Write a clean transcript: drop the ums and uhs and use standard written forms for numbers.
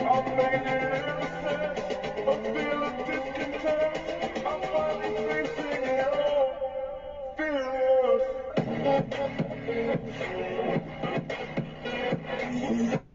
I'm making it innocent. I feel a discontent. I'm finally facing it all. Fearless.